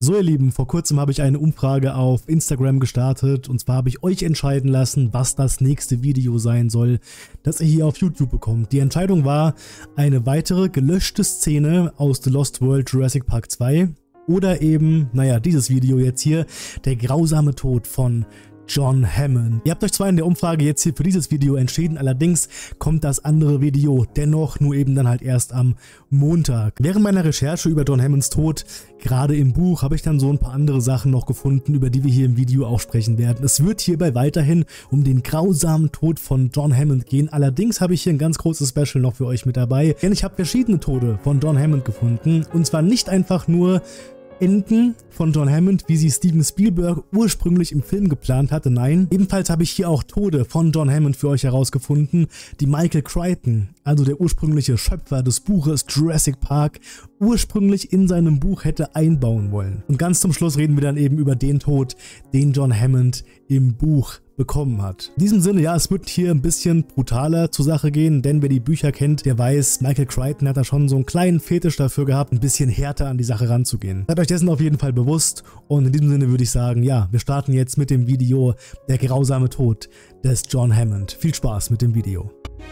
So ihr Lieben, vor kurzem habe ich eine Umfrage auf Instagram gestartet und zwar habe ich euch entscheiden lassen, was das nächste Video sein soll, das ihr hier auf YouTube bekommt. Die Entscheidung war eine weitere gelöschte Szene aus The Lost World Jurassic Park 2 oder eben, naja, dieses Video jetzt hier, der grausame Tod von John Hammond. Ihr habt euch zwar in der Umfrage jetzt hier für dieses Video entschieden, allerdings kommt das andere Video dennoch nur eben dann halt erst am Montag. Während meiner Recherche über John Hammonds Tod, gerade im Buch, habe ich dann so ein paar andere Sachen noch gefunden, über die wir hier im Video auch sprechen werden. Es wird hierbei weiterhin um den grausamen Tod von John Hammond gehen, allerdings habe ich hier ein ganz großes Special noch für euch mit dabei, denn ich habe verschiedene Tode von John Hammond gefunden und zwar nicht einfach nur Enden von John Hammond, wie sie Steven Spielberg ursprünglich im Film geplant hatte, nein. Ebenfalls habe ich hier auch Tode von John Hammond für euch herausgefunden, die Michael Crichton, also der ursprüngliche Schöpfer des Buches Jurassic Park, ursprünglich in seinem Buch hätte einbauen wollen. Und ganz zum Schluss reden wir dann eben über den Tod, den John Hammond im Buch bekommen hat. In diesem Sinne, ja, es wird hier ein bisschen brutaler zur Sache gehen, denn wer die Bücher kennt, der weiß, Michael Crichton hat da schon so einen kleinen Fetisch dafür gehabt, ein bisschen härter an die Sache ranzugehen. Seid euch dessen auf jeden Fall bewusst und in diesem Sinne würde ich sagen, ja, wir starten jetzt mit dem Video Der grausame Tod des John Hammond. Viel Spaß mit dem Video.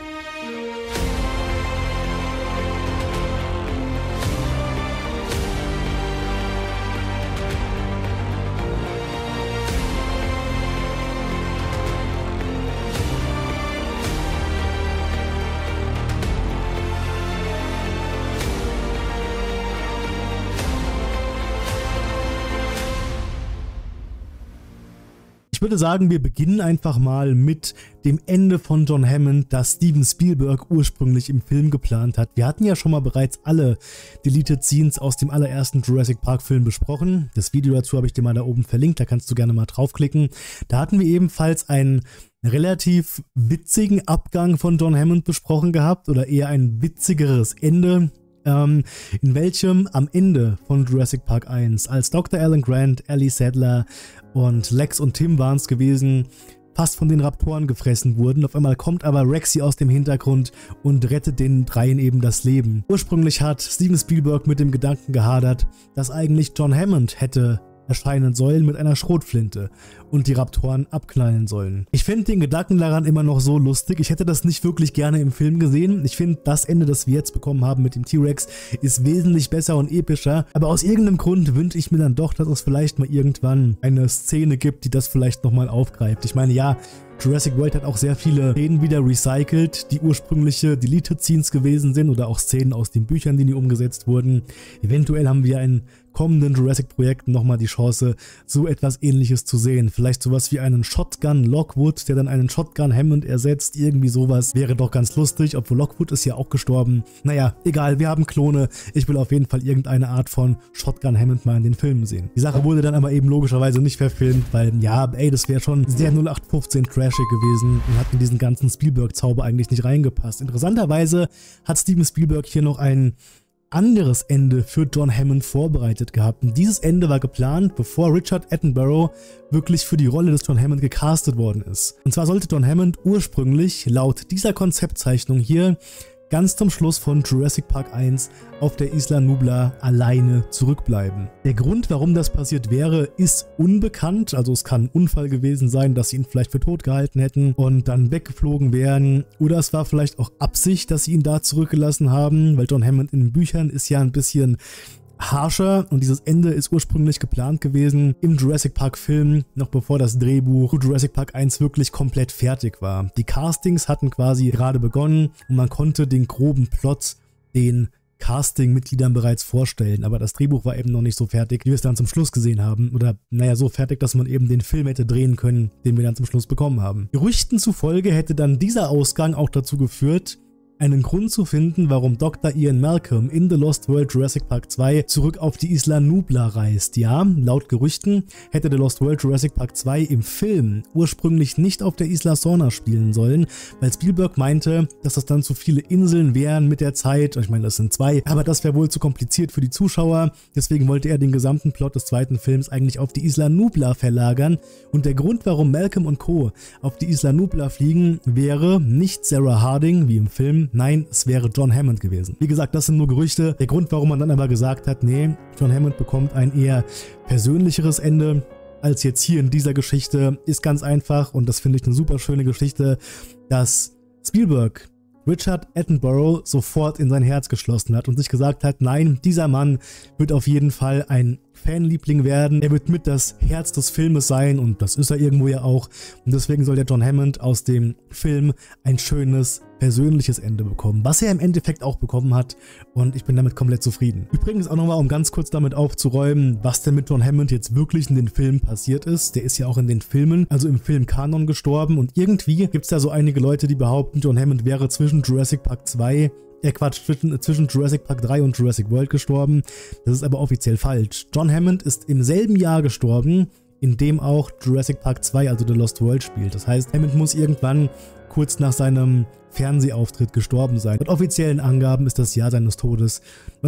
Ich würde sagen, wir beginnen einfach mal mit dem Ende von John Hammond, das Steven Spielberg ursprünglich im Film geplant hat. Wir hatten ja schon mal bereits alle Deleted Scenes aus dem allerersten Jurassic Park Film besprochen. Das Video dazu habe ich dir mal da oben verlinkt, da kannst du gerne mal draufklicken. Da hatten wir ebenfalls einen relativ witzigen Abgang von John Hammond besprochen gehabt oder eher ein witzigeres Ende, in welchem am Ende von Jurassic Park 1, als Dr. Alan Grant, Ellie Sattler und Lex und Tim waren es gewesen, fast von den Raptoren gefressen wurden. Auf einmal kommt aber Rexy aus dem Hintergrund und rettet den dreien eben das Leben. Ursprünglich hat Steven Spielberg mit dem Gedanken gehadert, dass eigentlich John Hammond hätte erscheinen sollen mit einer Schrotflinte und die Raptoren abknallen sollen. Ich finde den Gedanken daran immer noch so lustig. Ich hätte das nicht wirklich gerne im Film gesehen. Ich finde, das Ende, das wir jetzt bekommen haben mit dem T-Rex, ist wesentlich besser und epischer. Aber aus irgendeinem Grund wünsche ich mir dann doch, dass es vielleicht mal irgendwann eine Szene gibt, die das vielleicht nochmal aufgreift. Ich meine, ja, Jurassic World hat auch sehr viele Szenen wieder recycelt, die ursprüngliche Deleted Scenes gewesen sind oder auch Szenen aus den Büchern, die nie umgesetzt wurden. Eventuell haben wir in kommenden Jurassic-Projekten nochmal die Chance, so etwas Ähnliches zu sehen. Vielleicht sowas wie einen Shotgun Lockwood, der dann einen Shotgun Hammond ersetzt. Irgendwie sowas wäre doch ganz lustig, obwohl Lockwood ist ja auch gestorben. Naja, egal, wir haben Klone. Ich will auf jeden Fall irgendeine Art von Shotgun Hammond mal in den Filmen sehen. Die Sache wurde dann aber eben logischerweise nicht verfilmt, weil ja, ey, das wäre schon sehr 0815 trashig gewesen und hat in diesen ganzen Spielberg-Zauber eigentlich nicht reingepasst. Interessanterweise hat Steven Spielberg hier noch ein anderes Ende für John Hammond vorbereitet gehabt. Und dieses Ende war geplant, bevor Richard Attenborough wirklich für die Rolle des John Hammond gecastet worden ist. Und zwar sollte John Hammond ursprünglich laut dieser Konzeptzeichnung hier ganz zum Schluss von Jurassic Park 1 auf der Isla Nublar alleine zurückbleiben. Der Grund, warum das passiert wäre, ist unbekannt. Also es kann ein Unfall gewesen sein, dass sie ihn vielleicht für tot gehalten hätten und dann weggeflogen wären. Oder es war vielleicht auch Absicht, dass sie ihn da zurückgelassen haben, weil John Hammond in den Büchern ist ja ein bisschen harscher und dieses Ende ist ursprünglich geplant gewesen im Jurassic Park Film, noch bevor das Drehbuch zu Jurassic Park 1 wirklich komplett fertig war. Die Castings hatten quasi gerade begonnen und man konnte den groben Plot den Casting-Mitgliedern bereits vorstellen, aber das Drehbuch war eben noch nicht so fertig, wie wir es dann zum Schluss gesehen haben. Oder naja, so fertig, dass man eben den Film hätte drehen können, den wir dann zum Schluss bekommen haben. Gerüchten zufolge hätte dann dieser Ausgang auch dazu geführt, einen Grund zu finden, warum Dr. Ian Malcolm in The Lost World Jurassic Park 2 zurück auf die Isla Nublar reist. Ja, laut Gerüchten hätte The Lost World Jurassic Park 2 im Film ursprünglich nicht auf der Isla Sorna spielen sollen, weil Spielberg meinte, dass das dann zu viele Inseln wären mit der Zeit. Ich meine, das sind 2, aber das wäre wohl zu kompliziert für die Zuschauer. Deswegen wollte er den gesamten Plot des zweiten Films eigentlich auf die Isla Nublar verlagern. Und der Grund, warum Malcolm und Co. auf die Isla Nublar fliegen, wäre nicht Sarah Harding, wie im Film, gewesen. Nein, es wäre John Hammond gewesen. Wie gesagt, das sind nur Gerüchte. Der Grund, warum man dann aber gesagt hat, nee, John Hammond bekommt ein eher persönlicheres Ende als jetzt hier in dieser Geschichte, ist ganz einfach, und das finde ich eine super schöne Geschichte, dass Spielberg Richard Attenborough sofort in sein Herz geschlossen hat und sich gesagt hat, nein, dieser Mann wird auf jeden Fall ein Fanliebling werden, er wird mit das Herz des Filmes sein, und das ist er irgendwo ja auch, und deswegen soll der John Hammond aus dem Film ein schönes, persönliches Ende bekommen, was er im Endeffekt auch bekommen hat, und ich bin damit komplett zufrieden. Übrigens auch nochmal, um ganz kurz damit aufzuräumen, was denn mit John Hammond jetzt wirklich in den Filmen passiert ist. Der ist ja auch in den Filmen, also im Filmkanon gestorben, und irgendwie gibt es da so einige Leute, die behaupten, John Hammond wäre zwischen Jurassic Park 2 zwischen Jurassic Park 3 und Jurassic World gestorben. Das ist aber offiziell falsch. John Hammond ist im selben Jahr gestorben, in dem auch Jurassic Park 2, also The Lost World, spielt. Das heißt, Hammond muss irgendwann kurz nach seinem Fernsehauftritt gestorben sein. Mit offiziellen Angaben ist das Jahr seines Todes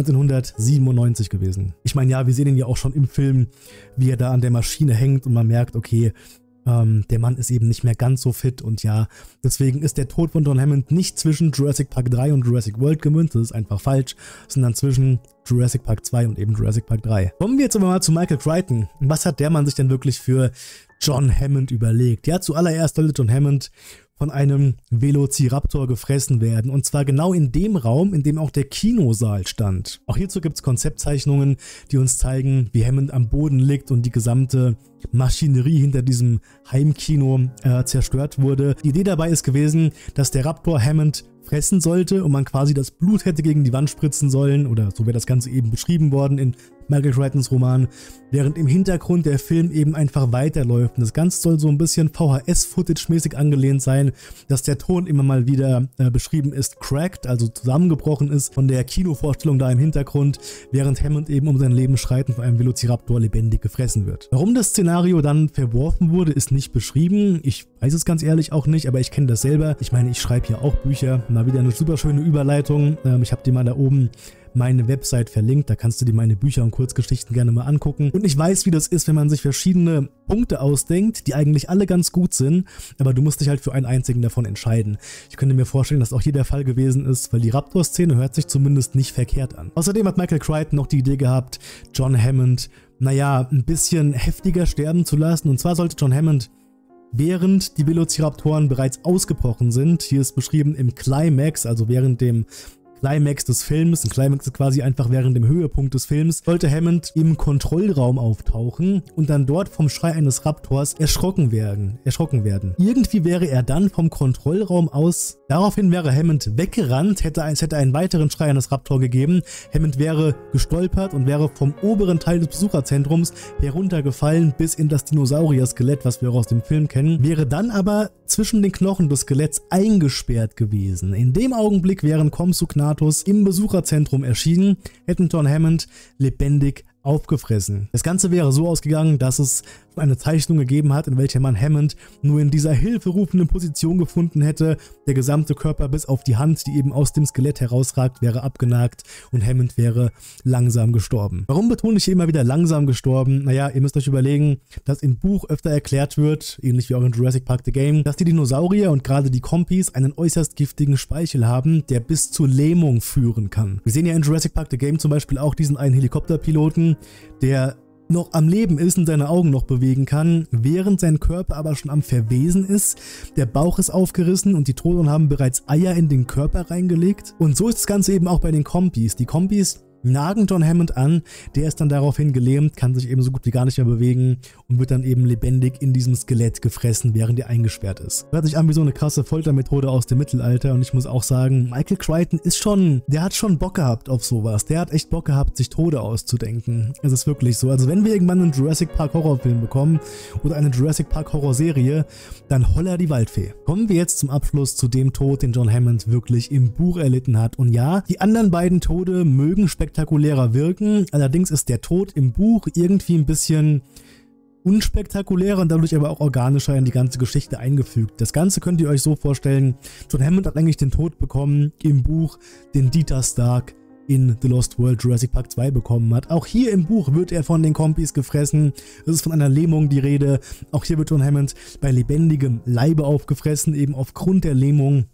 1997 gewesen. Ich meine, ja, wir sehen ihn ja auch schon im Film, wie er da an der Maschine hängt, und man merkt, okay, der Mann ist eben nicht mehr ganz so fit, und ja, deswegen ist der Tod von John Hammond nicht zwischen Jurassic Park 3 und Jurassic World gemünzt, das ist einfach falsch, sondern zwischen Jurassic Park 2 und eben Jurassic Park 3. Kommen wir jetzt aber mal zu Michael Crichton. Was hat der Mann sich denn wirklich für John Hammond überlegt? Ja, zuallererst sollte John Hammond von einem Velociraptor gefressen werden, und zwar genau in dem Raum, in dem auch der Kinosaal stand. Auch hierzu gibt es Konzeptzeichnungen, die uns zeigen, wie Hammond am Boden liegt und die gesamte Maschinerie hinter diesem Heimkino zerstört wurde. Die Idee dabei ist gewesen, dass der Raptor Hammond fressen sollte und man quasi das Blut hätte gegen die Wand spritzen sollen, oder so wäre das Ganze eben beschrieben worden in Michael Crichtons Roman, während im Hintergrund der Film eben einfach weiterläuft. Und das Ganze soll so ein bisschen VHS-Footage-mäßig angelehnt sein, dass der Ton immer mal wieder beschrieben ist, cracked, also zusammengebrochen ist von der Kinovorstellung da im Hintergrund, während Hammond eben um sein Leben schreitend von einem Velociraptor lebendig gefressen wird. Warum das Szenario dann verworfen wurde, ist nicht beschrieben. Ich weiß es ganz ehrlich auch nicht, aber ich kenne das selber. Ich meine, ich schreibe hier auch Bücher. Mal wieder eine super schöne Überleitung. Ich habe dir mal da oben meine Website verlinkt, da kannst du dir meine Bücher und Kurzgeschichten gerne mal angucken. Und ich weiß, wie das ist, wenn man sich verschiedene Punkte ausdenkt, die eigentlich alle ganz gut sind, aber du musst dich halt für einen einzigen davon entscheiden. Ich könnte mir vorstellen, dass auch hier der Fall gewesen ist, weil die Raptor-Szene hört sich zumindest nicht verkehrt an. Außerdem hat Michael Crichton noch die Idee gehabt, John Hammond, naja, ein bisschen heftiger sterben zu lassen. Und zwar sollte John Hammond, während die Velociraptoren bereits ausgebrochen sind, hier ist beschrieben im Climax, also während dem Climax des Films, ein Climax ist quasi einfach während dem Höhepunkt des Films, sollte Hammond im Kontrollraum auftauchen und dann dort vom Schrei eines Raptors erschrocken werden. Irgendwie wäre er dann vom Kontrollraum aus, daraufhin wäre Hammond weggerannt, es hätte einen weiteren Schrei eines Raptors gegeben, Hammond wäre gestolpert und wäre vom oberen Teil des Besucherzentrums heruntergefallen bis in das Dinosaurier-Skelett, was wir auch aus dem Film kennen, wäre dann aber zwischen den Knochen des Skeletts eingesperrt gewesen. In dem Augenblick wären Compsognathus im Besucherzentrum erschienen, hätten John Hammond lebendig aufgefressen. Das Ganze wäre so ausgegangen, dass es eine Zeichnung gegeben hat, in welcher man Hammond nur in dieser hilferufenden Position gefunden hätte. Der gesamte Körper bis auf die Hand, die eben aus dem Skelett herausragt, wäre abgenagt und Hammond wäre langsam gestorben. Warum betone ich hier immer wieder langsam gestorben? Naja, ihr müsst euch überlegen, dass im Buch öfter erklärt wird, ähnlich wie auch in Jurassic Park The Game, dass die Dinosaurier und gerade die Compis einen äußerst giftigen Speichel haben, der bis zur Lähmung führen kann. Wir sehen ja in Jurassic Park The Game zum Beispiel auch diesen einen Helikopterpiloten, der noch am Leben ist und seine Augen noch bewegen kann, während sein Körper aber schon am Verwesen ist. Der Bauch ist aufgerissen und die Toten haben bereits Eier in den Körper reingelegt. Und so ist das Ganze eben auch bei den Compis. Die Compis nagen John Hammond an, der ist dann daraufhin gelähmt, kann sich eben so gut wie gar nicht mehr bewegen und wird dann eben lebendig in diesem Skelett gefressen, während er eingesperrt ist. Hört sich an wie so eine krasse Foltermethode aus dem Mittelalter, und ich muss auch sagen, Michael Crichton der hat schon Bock gehabt auf sowas. Der hat echt Bock gehabt, sich Tode auszudenken. Es ist wirklich so. Also wenn wir irgendwann einen Jurassic Park Horrorfilm bekommen oder eine Jurassic Park Horrorserie, dann holla die Waldfee. Kommen wir jetzt zum Abschluss zu dem Tod, den John Hammond wirklich im Buch erlitten hat. Und ja, die anderen beiden Tode mögen spektakulärer wirken, allerdings ist der Tod im Buch irgendwie ein bisschen unspektakulärer und dadurch aber auch organischer in die ganze Geschichte eingefügt. Das Ganze könnt ihr euch so vorstellen, John Hammond hat eigentlich den Tod bekommen im Buch, den Dieter Stark in The Lost World Jurassic Park 2 bekommen hat. Auch hier im Buch wird er von den Compis gefressen. Es ist von einer Lähmung die Rede. Auch hier wird John Hammond bei lebendigem Leibe aufgefressen, eben aufgrund der Lähmung.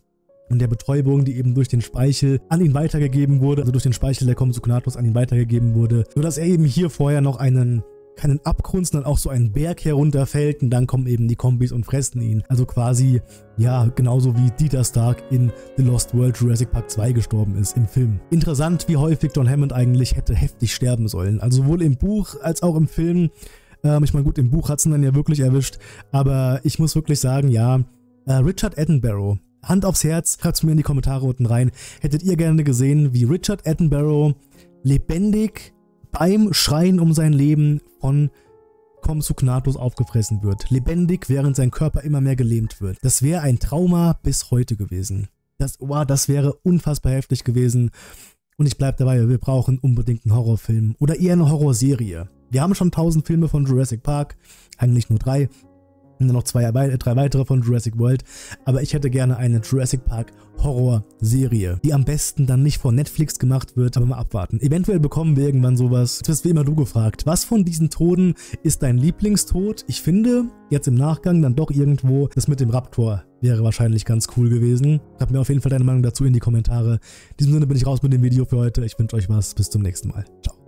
und der Betäubung, die eben durch den Speichel an ihn weitergegeben wurde, also durch den Speichel der Compsognathus an ihn weitergegeben wurde, sodass er eben hier vorher noch keinen Abgrund, sondern auch so einen Berg herunterfällt und dann kommen eben die Kombis und fressen ihn. Also quasi, ja, genauso wie Dieter Stark in The Lost World Jurassic Park 2 gestorben ist im Film. Interessant, wie häufig John Hammond eigentlich hätte heftig sterben sollen. Also sowohl im Buch als auch im Film. Ich meine, gut, im Buch hat es ihn dann ja wirklich erwischt, aber ich muss wirklich sagen, ja, Richard Attenborough, Hand aufs Herz, schreibt es mir in die Kommentare unten rein. Hättet ihr gerne gesehen, wie Richard Attenborough lebendig beim Schreien um sein Leben von Compsognathus aufgefressen wird? Lebendig, während sein Körper immer mehr gelähmt wird. Das wäre ein Trauma bis heute gewesen. Das wäre unfassbar heftig gewesen. Und ich bleibe dabei, wir brauchen unbedingt einen Horrorfilm oder eher eine Horrorserie. Wir haben schon 1000 Filme von Jurassic Park, eigentlich nur 3. Und dann noch 3 weitere von Jurassic World. Aber ich hätte gerne eine Jurassic Park Horror-Serie, die am besten dann nicht von Netflix gemacht wird, aber mal abwarten. Eventuell bekommen wir irgendwann sowas. Jetzt wirst wie immer du gefragt, was von diesen Toden ist dein Lieblingstod? Ich finde, jetzt im Nachgang dann doch irgendwo, das mit dem Raptor wäre wahrscheinlich ganz cool gewesen. Schreib mir auf jeden Fall deine Meinung dazu in die Kommentare. In diesem Sinne bin ich raus mit dem Video für heute. Ich wünsche euch was. Bis zum nächsten Mal. Ciao.